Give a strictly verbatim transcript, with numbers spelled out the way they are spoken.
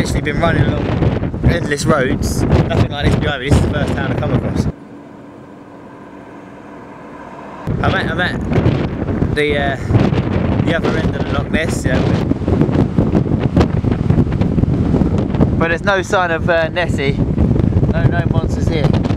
literally been running along endless roads, nothing like this behind me. This is the first town I've come across. I'm at, I'm at the, uh, the other end of the Loch Ness, you know, but there's no sign of uh, Nessie. No, no monsters here.